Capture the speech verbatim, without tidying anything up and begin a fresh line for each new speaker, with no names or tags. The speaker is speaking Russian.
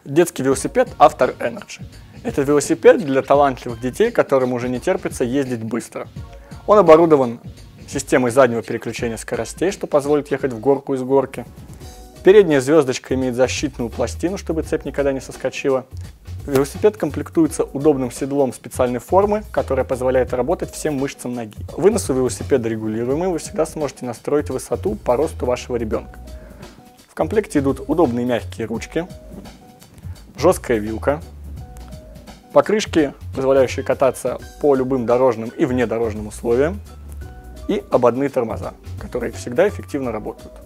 Детский велосипед After Energy. Это велосипед для талантливых детей, которым уже не терпится ездить быстро. Он оборудован системой заднего переключения скоростей, что позволит ехать в горку из горки. Передняя звездочка имеет защитную пластину, чтобы цепь никогда не соскочила. Велосипед комплектуется удобным седлом специальной формы, которая позволяет работать всем мышцам ноги. Вынос у велосипеда регулируемый, вы всегда сможете настроить высоту по росту вашего ребенка. В комплекте идут удобные мягкие ручки, жесткая вилка, покрышки, позволяющие кататься по любым дорожным и внедорожным условиям, и ободные тормоза, которые всегда эффективно работают.